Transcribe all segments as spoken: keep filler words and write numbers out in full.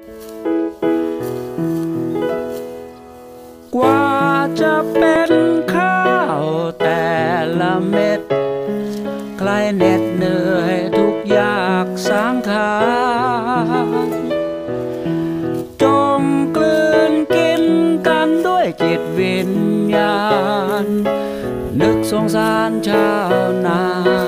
กว่าจะเป็นข้าวแต่ละเม็ดใครเหน็ดเหนื่อยทุกยากสังขารจมกลืนกินกันด้วยจิตวิญญาณนึกสงสารชาวนา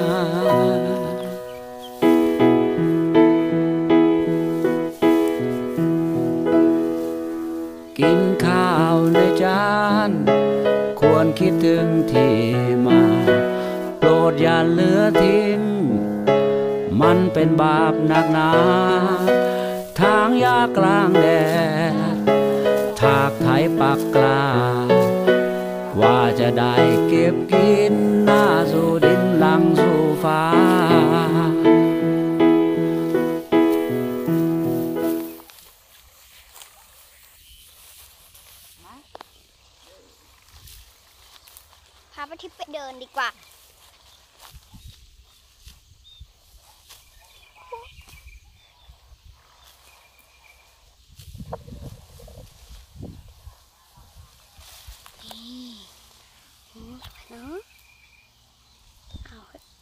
กินข้าวในจานควรคิดถึงที่มาโปรดอย่าเหลือทิ้งมันเป็นบาปหนักหนาทางยากกลางแดดถากไถปักกล้าว่าจะได้เก็บกินหน้าสู่ดินหลังสู่ฟ้าพาป้าทิพย์ไปเดินดีกว่านี่สวยเนาะเอา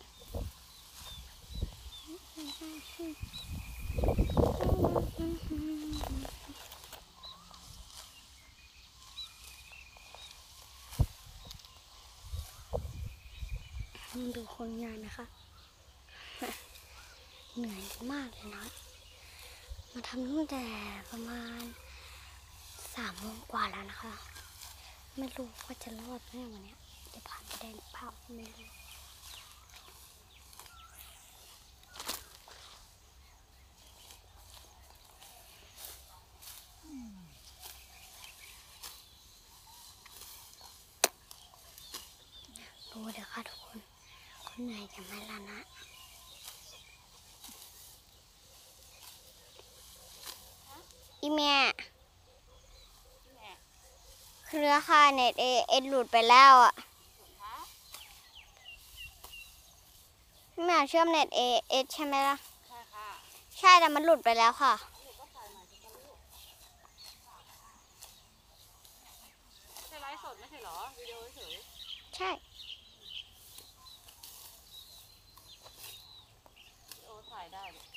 ดูคนงานนะคะเหนื่อยมากเลยนะมาทำตั้งแต่ประมาณสามโมงกว่าแล้วนะคะไม่รู้ว่าจะรอดไหมวันนี้จะผ่านไปได้หรือเปล่าไม่รู้ดูเดี๋ยวค่ะทุกคนคนไหนจะไม่ละนะอีแม่เครือข่ายเน็ตเอเอ็ดหลุดไปแล้วอ่ะแม่เชื่อมเน็ตเอเอสใช่ไหมล่ะใช่ค่ะใช่แต่มันหลุดไปแล้วค่ะใช่ไลฟ์สดไม่ใช่หรอวิดีโอเฉยใช่วิดีโอถ่ายได้